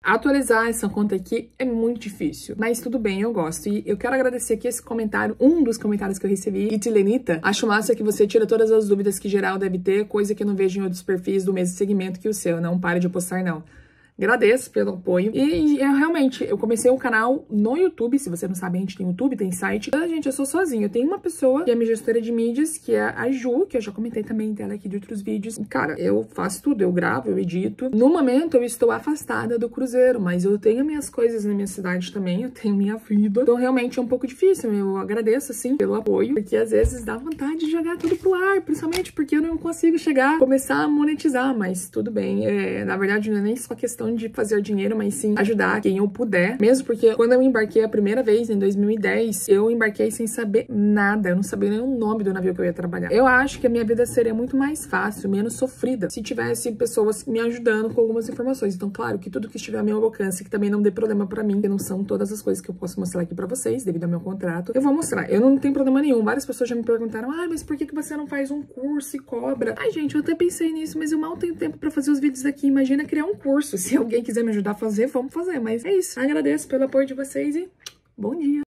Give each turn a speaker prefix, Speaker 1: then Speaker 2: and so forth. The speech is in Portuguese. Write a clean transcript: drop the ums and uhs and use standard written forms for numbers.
Speaker 1: Atualizar essa conta aqui é muito difícil, mas tudo bem, eu gosto. E eu quero agradecer aqui esse comentário, um dos comentários que eu recebi, Itilenita. Acho massa que você tira todas as dúvidas que geral deve ter, coisa que eu não vejo em outros perfis do mesmo segmento que o seu. Não pare de postar, não. Agradeço pelo apoio. E realmente, eu comecei um canal no YouTube. Se você não sabe, a gente tem YouTube, tem site. Gente, eu sou sozinha. Eu tenho uma pessoa que é minha gestora de mídias, que é a Ju, que eu já comentei também dela aqui de outros vídeos. Cara, eu faço tudo. Eu gravo, eu edito. No momento, eu estou afastada do cruzeiro, mas eu tenho minhas coisas na minha cidade também. Eu tenho minha vida. Então, realmente, é um pouco difícil. Eu agradeço, assim, pelo apoio, porque às vezes dá vontade de jogar tudo pro ar, principalmente porque eu não consigo começar a monetizar, mas tudo bem. Na verdade, não é nem só questão de fazer dinheiro, mas sim ajudar quem eu puder. Mesmo porque quando eu embarquei a primeira vez, em 2010, eu embarquei sem saber nada. Eu não sabia nem o nome do navio que eu ia trabalhar. Eu acho que a minha vida seria muito mais fácil, menos sofrida, se tivesse pessoas me ajudando com algumas informações. Então, claro, que tudo que estiver ao meu alcance, que também não dê problema pra mim, que não são todas as coisas que eu posso mostrar aqui pra vocês, devido ao meu contrato, eu vou mostrar. Eu não tenho problema nenhum. Várias pessoas já me perguntaram, mas por que você não faz um curso e cobra? Gente, eu até pensei nisso, mas eu mal tenho tempo pra fazer os vídeos daqui. Imagina criar um curso. Se alguém quiser me ajudar a fazer, vamos fazer. Mas é isso. Agradeço pelo apoio de vocês e bom dia!